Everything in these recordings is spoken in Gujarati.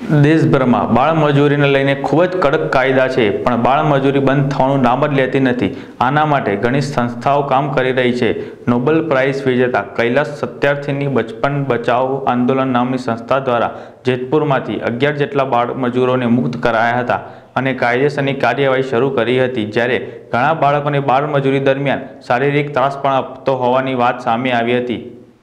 દેશભરમાં બાળમજૂરીને લઈને ખૂબ જ કડક કાયદા છે, પણ બાળમજૂરી બંધ થવાનું નામ જ લેતી નથી। આના માટે ઘણી સંસ્થાઓ કામ કરી રહી છે। નોબેલ પ્રાઇઝ વિજેતા કૈલાશ સત્યાર્થીની બચપન બચાવો આંદોલન નામની સંસ્થા દ્વારા જેતપુરમાંથી 11 જેટલા બાળમજૂરોને મુક્ત કરાયા હતા અને કાયદેસરની કાર્યવાહી શરૂ કરી હતી। જ્યારે ઘણા બાળકોને બાળમજૂરી દરમિયાન શારીરિક ત્રાસ પણ આપતો હોવાની વાત સામે આવી હતી।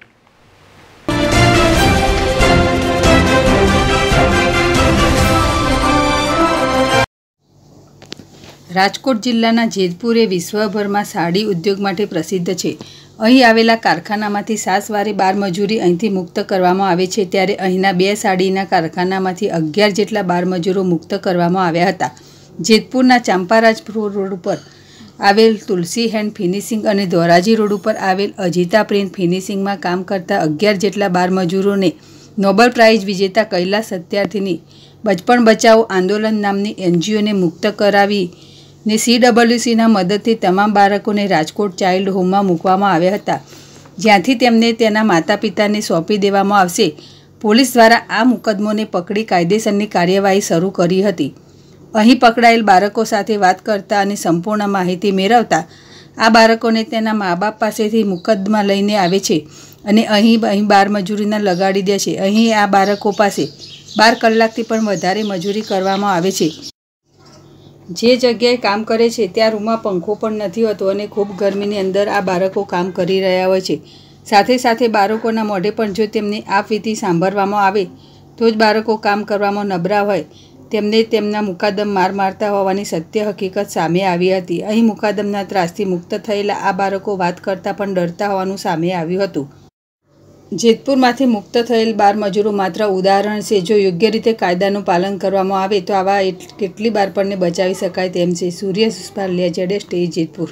રાજકોટ જિલ્લાના જેતપુર એ વિશ્વભરમાં સાડી ઉદ્યોગ માટે પ્રસિદ્ધ છે। અહીં આવેલા કારખાનામાંથી સાસવારે બાળમજૂરી અહીંથી મુક્ત કરવામાં આવે છે, ત્યારે અહીંના 2 સાડીના કારખાનામાંથી 11 જેટલા બાળમજૂરો મુક્ત કરવામાં આવ્યા હતા। જેતપુરના ચાંપારાજપુર રોડ ઉપર આવેલ તુલસી હેન્ડ ફિનિશિંગ અને ધોરાજી રોડ ઉપર આવેલ અજીતા પ્રિન્ટ ફિનિશિંગમાં કામ કરતા 11 જેટલા બાળમજૂરોને નોબેલ પ્રાઇઝ વિજેતા કૈલાશ સત્યાર્થીની બચપન બચાવો આંદોલન નામની NGOને મુક્ત કરાવી ને CWCના મદદથી તમામ બાળકોને રાજકોટ ચાઇલ્ડ હોમમાં મૂકવામાં આવ્યા હતા, જ્યાંથી તેમને તેના માતા પિતાને સોંપી દેવામાં આવશે। પોલીસ દ્વારા આ મુકદ્દમોને પકડી કાયદેસરની કાર્યવાહી શરૂ કરી હતી। અહીં પકડાયેલ બાળકો સાથે વાત કરતા અને સંપૂર્ણ માહિતી મેળવતા આ બાળકોને તેના મા બાપ પાસેથી મુકદ્દમા લઈને આવે છે અને અહીં બાળમજૂરીના લગાડી દે છે। અહીં આ બાળકો પાસે 12 કલાકથી પણ વધારે મજૂરી કરવામાં આવે છે। જે જગ્યાએ કામ કરે છે ત્યાં રૂમમાં પંખો પણ નથી હોતો અને ખૂબ ગરમીની અંદર આ બાળકો કામ કરી રહ્યા હોય છે। સાથે સાથે બાળકોના મોઢે પણ જો તેમની આપવીતી સાંભળવામાં આવે તો જ બાળકો કામ કરવામાં નબળા હોય તેમને તેમના મુકાદમ મારતા હોવાની સત્ય હકીકત સામે આવી હતી। અહીં મુકાદમના ત્રાસથી મુક્ત થયેલા આ બાળકો વાત કરતાં પણ ડરતા હોવાનું સામે આવ્યું હતું। જેતપુરમાંથી મુક્ત થયેલ બાળમજૂરો માત્ર ઉદાહરણ છે। જો યોગ્ય રીતે કાયદાનું પાલન કરવામાં આવે તો આવા કેટલી બાળપણને બચાવી શકાય તેમ છે। સૂર્ય સુસ્પાલિયા ZS TV જેતપુર।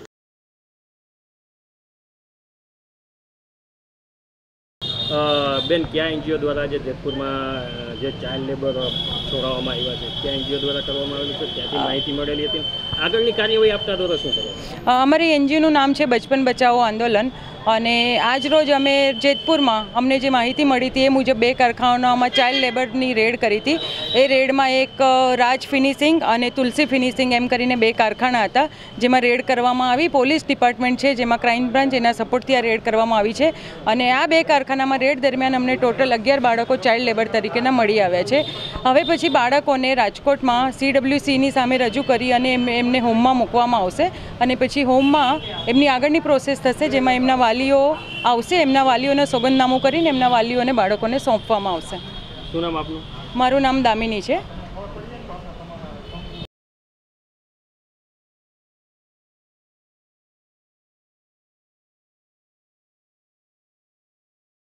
બેન, ક્યાં NGO દ્વારા જે જેતપુરમાં જે ચાઇલ્ડ લેબર છોડાવવામાં આવ્યા છે ત્યાં NGO દ્વારા કરવામાં આવેલું છે, ત્યાંથી માહિતી મળેલી હતી, આગળની કાર્યવાહી આપના દ્વારા શું કરો? અમારી NGOનું નામ છે બચપન બચાવો આંદોલન અને આજ રોજ અમે જેતપુરમાં અમને જે માહિતી મળી હતી એ મુજબ 2 કારખાનાઓમાં ચાઇલ્ડ લેબરની રેડ કરી હતી। એ રેડમાં એક રાજ ફિનિશિંગ અને તુલસી ફિનિશિંગ એમ કરીને 2 કારખાના હતા જેમાં રેડ કરવામાં આવી। પોલીસ ડિપાર્ટમેન્ટ છે જેમાં ક્રાઇમ બ્રાન્ચ એના સપોર્ટથી આ રેડ કરવામાં આવી છે અને આ 2 કારખાનામાં રેડ દરમિયાન અમને ટોટલ 11 બાળકો ચાઇલ્ડ લેબર તરીકેના મળી આવ્યા છે। હવે પછી બાળકોને રાજકોટમાં CWCની સામે રજૂ કરી અને એમને હોમમાં મૂકવામાં આવશે અને પછી હોમમાં એમની આગળની પ્રોસેસ થશે જેમાં એમના વાલીઓ આવશે, એમના વાલીઓને સોગંદનામું કરીને એમના વાલીઓને બાળકોને સોંપવામાં આવશે। શું નામ આપનું? મારું નામ દામિની છે।